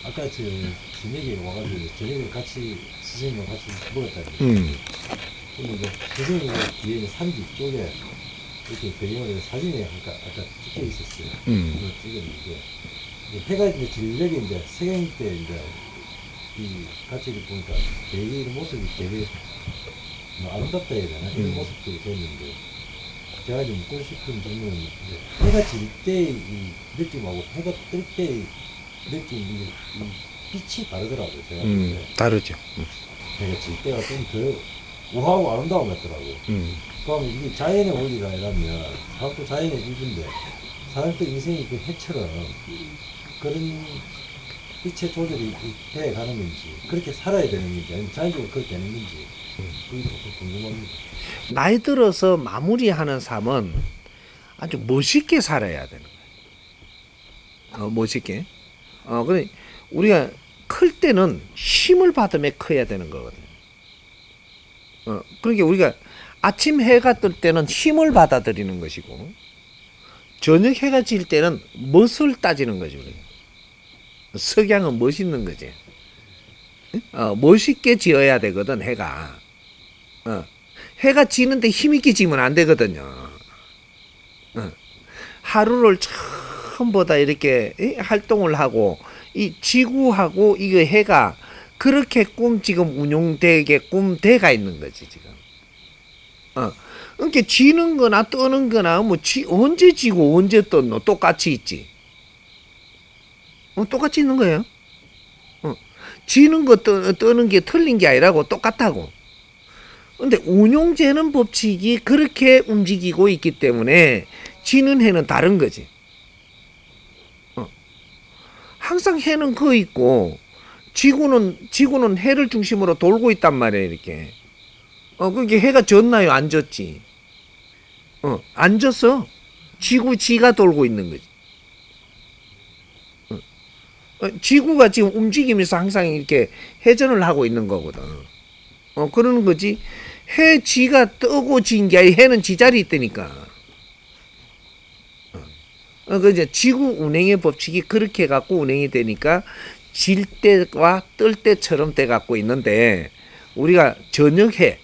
아까 저녁에 와가지고 저녁을 같이 선생님과 같이 먹었다니. 근데 이제 선생님 뒤에는 산 뒤쪽에 이렇게 배경으로 사진이 아까 찍혀 있었어요. 그걸 찍었는데 해가 이제 진력이 이제 세경 때 이제 이 같이 보니까 되게 이런 모습이 되게 뭐 아름답다 해야 되나 이런 모습들이 됐는데 제가 이제 묻고 싶은 질문은 이제 해가 질 때의 이 느낌하고 해가 뜰 때의 느낌 이 빛이 다르더라고요. 제가 다르죠. 해가 질 때가 좀 더 우아하고 아름다운 것 같더라고요. 그러면 이게 자연의 원리라면 사람도 자연의 일부인데 사람도 인생이 그 해처럼 그런 빛의 조절이 돼 가는 건지 그렇게 살아야 되는 건지 아니면 자연적으로 그렇게 되는 건지 그게 좀 궁금합니다. 나이 들어서 마무리하는 삶은 아주 멋있게 살아야 되는 거예요. 멋있게. 근데 우리가 클 때는 힘을 받으며 커야 되는 거거든요. 그러니까 우리가 아침 해가 뜰 때는 힘을 받아들이는 것이고 저녁 해가 질 때는 멋을 따지는 거지. 우리가. 석양은 멋있는 거지. 멋있게 지어야 되거든 해가. 해가 지는데 힘있게 지면 안 되거든요. 하루를 전부 다 이렇게 활동을 하고 이 지구하고 이거 해가 그렇게 지금 운용되게끔 돼가 있는 거지 지금. 그러니까 지는 거나 떠는 거나 뭐 언제 지고 언제 떴노 똑같이 있지. 똑같이 있는 거예요. 지는 거 떠는 게 틀린 게 아니라고 똑같다고. 근데 운용되는 법칙이 그렇게 움직이고 있기 때문에 지는 해는 다른 거지. 항상 해는 거 있고 지구는 해를 중심으로 돌고 있단 말이에요, 이렇게. 그게 해가 졌나요? 안 졌지. 안 졌어. 지가 돌고 있는 거지. 지구가 지금 움직이면서 항상 이렇게 회전을 하고 있는 거거든. 그러는 거지. 지가 뜨고 진 게 아니라 해는 지 자리에 있다니까. 그 이제 지구 운행의 법칙이 그렇게 갖고 운행이 되니까 질 때와 뜰 때처럼 돼 갖고 있는데 우리가 저녁에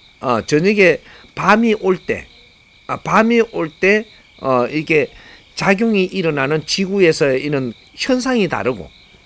밤이 올 때 이게 작용이 일어나는 지구에서 이런 현상이 다르고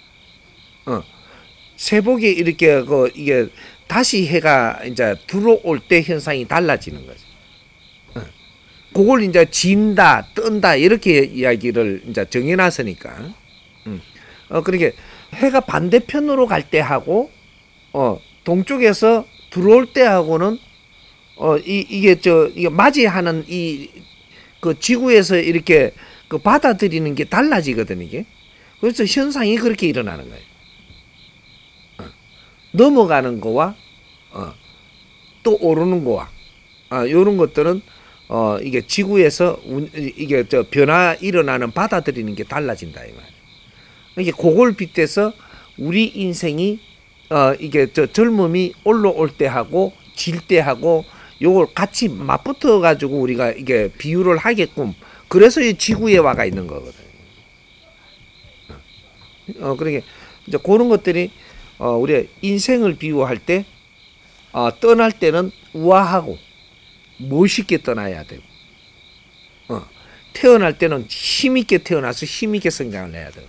새벽에 이렇게 이게 다시 해가 이제 들어올 때 현상이 달라지는 거죠. 그걸 이제 진다, 뜬다 이렇게 이야기를 이제 정해놨으니까. 그러니까 해가 반대편으로 갈 때 하고 동쪽에서 들어올 때 하고는 이게 맞이하는 그 지구에서 이렇게 받아들이는 게 달라지거든 이게. 그래서 현상이 그렇게 일어나는 거예요. 넘어가는 거와 또 오르는 거와 이런 것들은 이게 지구에서 이게 변화 일어나는 받아들이는 게 달라진다 이 말. 이게 그걸 빗대서 우리 인생이 이게 젊음이 올라올 때 하고 질 때 하고 요걸 같이 맞붙어 가지고 우리가 이게 비유를 하게끔 그래서 이 지구에 와가 있는 거거든. 그러니까 이제 그런 것들이 우리가 인생을 비유할 때 떠날 때는 우아하고 멋있게 떠나야 되고 태어날 때는 힘있게 태어나서 힘있게 성장을 해야 되고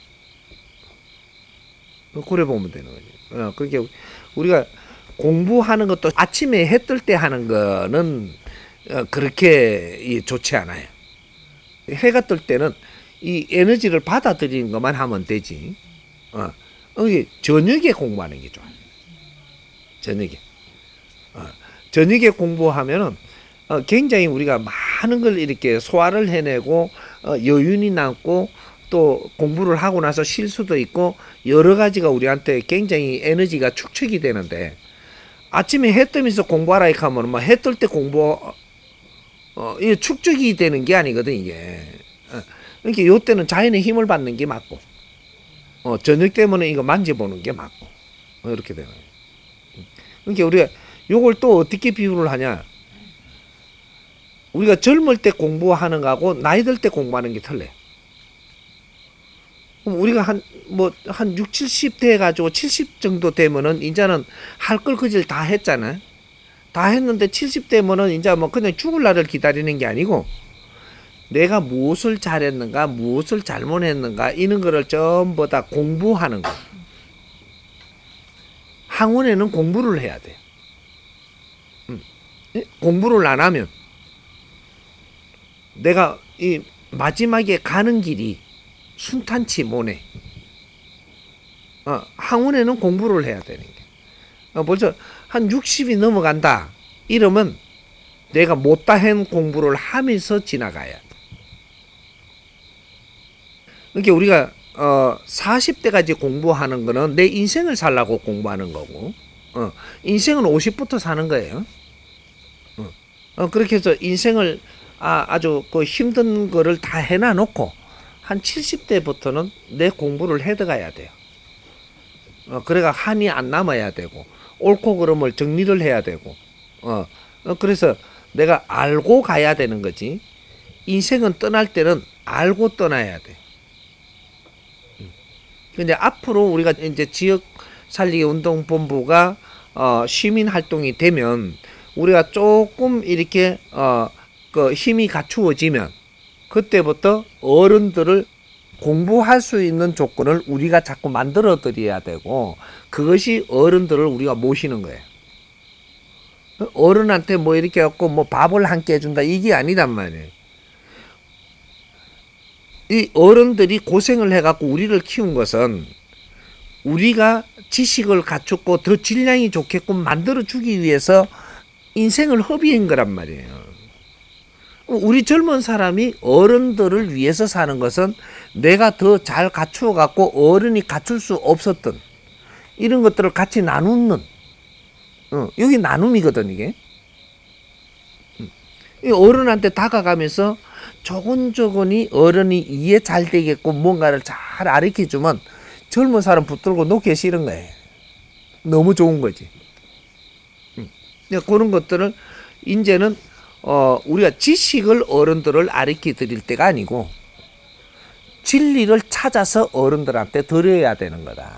그래 보면 되는 거죠. 그러니까 우리가 공부하는 것도 아침에 해 뜰 때 하는 거는 그렇게 좋지 않아요. 해가 뜰 때는 이 에너지를 받아들이는 것만 하면 되지. 저녁에 공부하는 게 좋아요. 저녁에 공부하면은 굉장히 우리가 많은 걸 이렇게 소화를 해내고 여윤이 남고 또 공부를 하고 나서 실수도 있고 여러 가지가 우리한테 굉장히 에너지가 축적이 되는데 아침에 해 뜨면서 공부하라 이렇게 하면 해 뜰 때 공부 이게 축적이 되는 게 아니거든 이게. 그러니까 요때는 자연의 힘을 받는 게 맞고 저녁 때문에 이거 만져보는 게 맞고 이렇게 되는 거예요. 그러니까 우리가 요걸 또 어떻게 비유를 하냐. 우리가 젊을 때 공부하는 거하고 나이 들 때 공부하는 게 틀려요. 그럼 우리가 한 6, 70대 해가지고 70 정도 되면은 이제는 할 걸 그질 다 했잖아요. 다 했는데 70대면은 이제 뭐 그냥 죽을 날을 기다리는 게 아니고 내가 무엇을 잘했는가, 무엇을 잘못했는가 이런 거를 전부 다 공부하는 거. 학원에는 공부를 해야 돼. 공부를 안 하면 내가 이 마지막에 가는 길이 순탄치 못해. 학원에는 공부를 해야 되는 게. 벌써 한 60이 넘어간다. 이러면 내가 못다한 공부를 하면서 지나가야 돼. 그러니까 우리가 40대까지 공부하는 거는 내 인생을 살라고 공부하는 거고, 인생은 50부터 사는 거예요. 그렇게 해서 인생을 아주 그 힘든 거를 다 해놔 놓고 한 70대부터는 내 공부를 해 들어가야 돼요. 그래가 한이 안 남아야 되고 옳고 그름을 정리를 해야 되고 그래서 내가 알고 가야 되는 거지. 인생은 떠날 때는 알고 떠나야 돼. 근데 앞으로 우리가 이제 지역 살리기 운동 본부가 시민 활동이 되면 우리가 조금 이렇게 그 힘이 갖추어지면 그때부터 어른들을 공부할 수 있는 조건을 우리가 자꾸 만들어 드려야 되고 그것이 어른들을 우리가 모시는 거예요. 어른한테 뭐 이렇게 갖고 뭐 밥을 한 끼 해준다 이게 아니단 말이에요. 이 어른들이 고생을 해갖고 우리를 키운 것은 우리가 지식을 갖췄고 더 질량이 좋게끔 만들어주기 위해서 인생을 허비한 거란 말이에요. 우리 젊은 사람이 어른들을 위해서 사는 것은 내가 더 잘 갖추어 갖고 어른이 갖출 수 없었던 이런 것들을 같이 나누는 여기 나눔이거든 이게. 이 어른한테 다가가면서 조근조근히 어른이 이해 잘 되게끔 뭔가를 잘 가르쳐주면 젊은 사람 붙들고 놓기 싫은 거예요. 너무 좋은 거지. 그런 것들을 이제는 우리가 지식을 어른들을 가르쳐 드릴 때가 아니고 진리를 찾아서 어른들한테 드려야 되는 거다.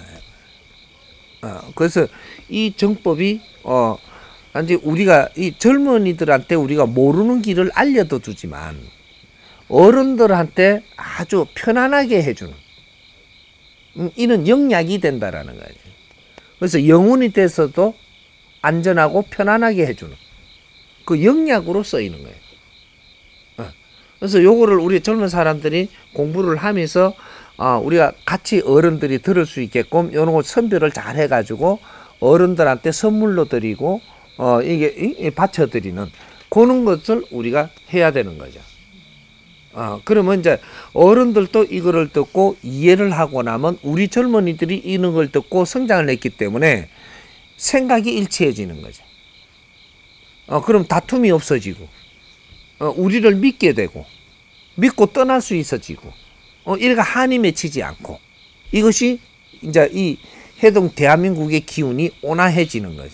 그래서 이 정법이 이제 우리가 이 젊은이들한테 우리가 모르는 길을 알려도 주지만 어른들한테 아주 편안하게 해주는 이는 영약이 된다라는 거죠. 그래서 영혼이 돼서도 안전하고 편안하게 해주는 그 영약으로 쓰이는 거예요. 그래서 요거를 우리 젊은 사람들이 공부를 하면서 우리가 같이 어른들이 들을 수 있게끔 요런 거 선별을 잘 해가지고 어른들한테 선물로 드리고 이게 바쳐드리는 그런 것을 우리가 해야 되는 거죠. 그러면 이제 어른들도 이거를 듣고 이해를 하고 나면 우리 젊은이들이 이런 걸 듣고 성장을 했기 때문에 생각이 일치해지는 거죠. 그럼 다툼이 없어지고 우리를 믿게 되고 믿고 떠날 수 있어지고 이래가 한이 맺히지 않고 이것이 이제 이 해동 대한민국의 기운이 온화해지는 거죠.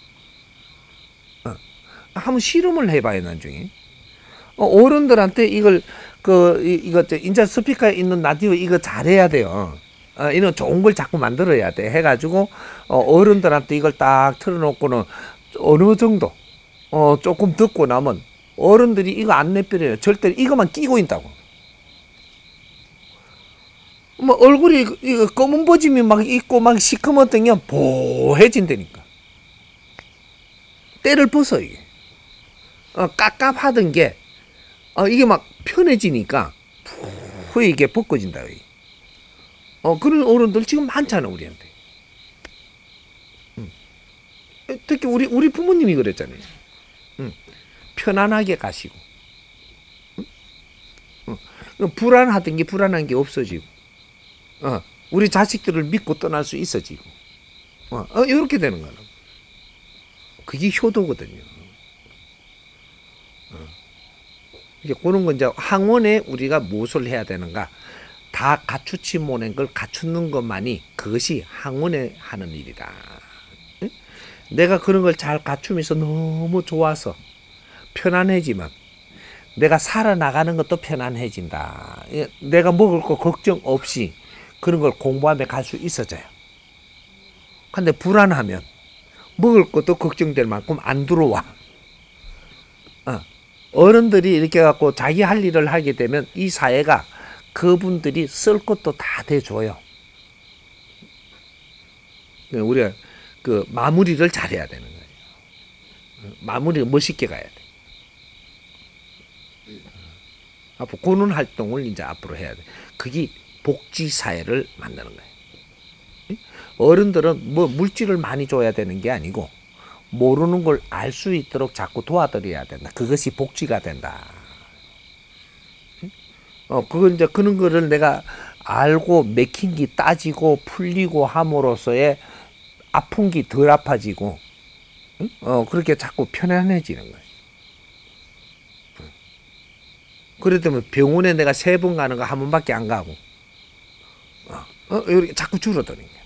한번 실험을 해봐요 나중에. 어른들한테 이걸 이거 인자 스피커에 있는 라디오 이거 잘해야 돼요. 이런 좋은 걸 자꾸 만들어야 돼. 해가지고 어른들한테 이걸 딱 틀어놓고는 어느 정도 조금 듣고 나면 어른들이 이거 안 내버려요. 절대 이거만 끼고 있다고. 뭐 얼굴이 이거 검은 버짐이 막 있고 막 시커멓던 게 보해진다니까. 때를 벗어 이게. 깝깝하던 게 이게 막 편해지니까 후에 이게 벗겨진다. 그런 어른들 지금 많잖아 우리한테. 특히 우리 부모님이 그랬잖아요. 편안하게 가시고 불안하던 게 불안한 게 없어지고 우리 자식들을 믿고 떠날 수 있어지고 이렇게 되는 거는 그게 효도거든요. 그런 건 이제 항원에 우리가 무엇을 해야 되는가 다 갖추지 못한 걸 갖추는 것만이 그것이 항원에 하는 일이다. 내가 그런 걸 잘 갖추면서 너무 좋아서 편안해지면 내가 살아나가는 것도 편안해진다. 내가 먹을 거 걱정 없이 그런 걸 공부하며 갈 수 있어져요. 근데 불안하면 먹을 것도 걱정될 만큼 안 들어와. 어른들이 이렇게 갖고 자기 할 일을 하게 되면 이 사회가 그분들이 쓸 것도 다 대줘요. 우리가 그 마무리를 잘해야 되는 거예요. 마무리가 멋있게 가야 돼. 앞으로 그런 활동을 이제 앞으로 해야 돼. 그게 복지 사회를 만드는 거예요. 어른들은 뭐 물질을 많이 줘야 되는 게 아니고 모르는 걸 알 수 있도록 자꾸 도와드려야 된다. 그것이 복지가 된다. 그건 이제 그런 거를 내가 알고 맥힌 게 따지고 풀리고 함으로써의 아픈 게 덜 아파지고, 그렇게 자꾸 편안해지는 거예요. 그렇다면 병원에 내가 3번 가는 거 1번밖에 안 가고, 이렇게 자꾸 줄어드는 거예요.